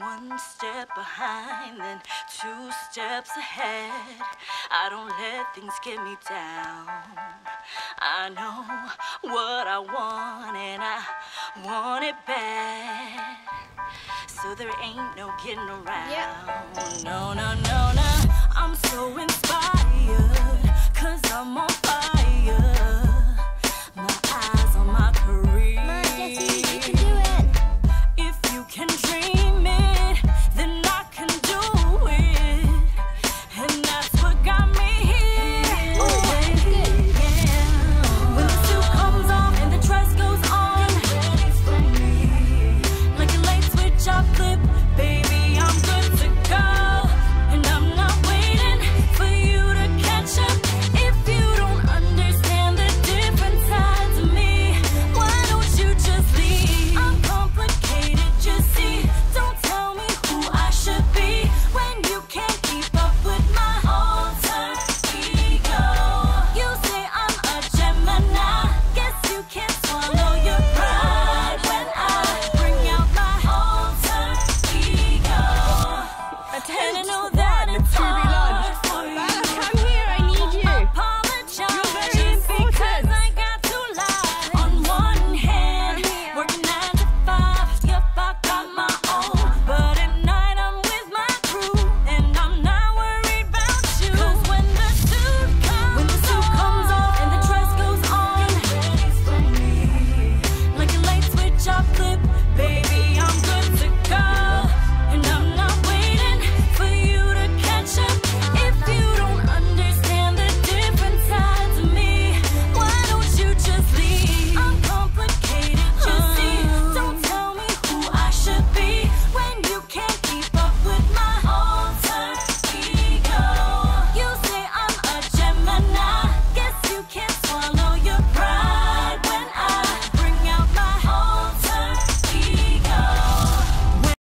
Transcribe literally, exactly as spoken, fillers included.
One step behind, then two steps ahead. I don't let things get me down. I know what I want and I want it bad. So there ain't no getting around. Yeah. No, no, no, no. I'm so inspired, cause I'm on fire. My eyes on my career. Come on, Jessie, you can do it. If you can dream